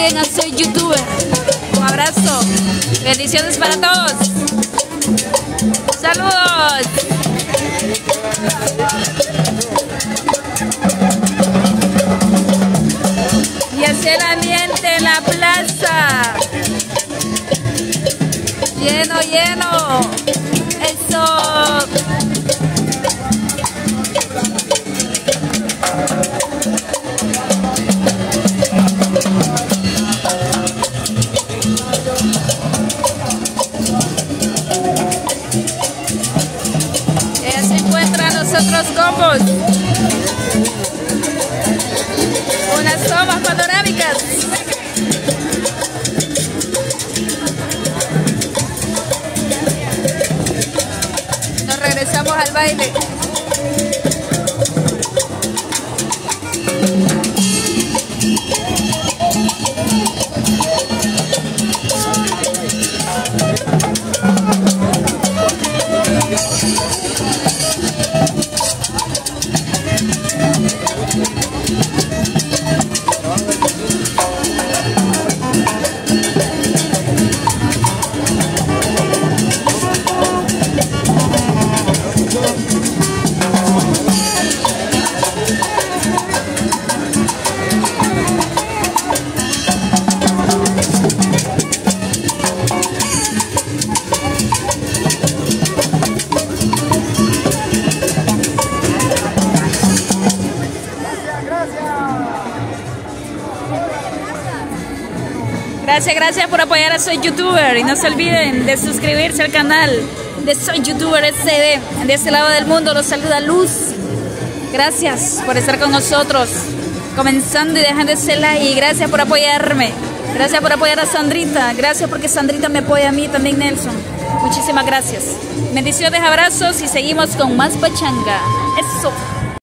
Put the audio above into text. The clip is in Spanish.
también a Soy Youtuber. Un abrazo. Bendiciones para todos. Saludos. Y así el ambiente en la plaza. Lleno, lleno. Eso. Ya se encuentran los otros combos. Unas tomas panorámicas. Nos regresamos al baile. Gracias por apoyar a Soy Youtuber y no se olviden de suscribirse al canal de Soy Youtuber SD. De este lado del mundo los saluda Luz. Gracias por estar con nosotros, comenzando y dejando ese like. Y gracias por apoyarme. Gracias por apoyar a Sandrita. Gracias porque Sandrita me apoya a mí también, Nelson. Muchísimas gracias. Bendiciones, abrazos y seguimos con más pachanga. Eso.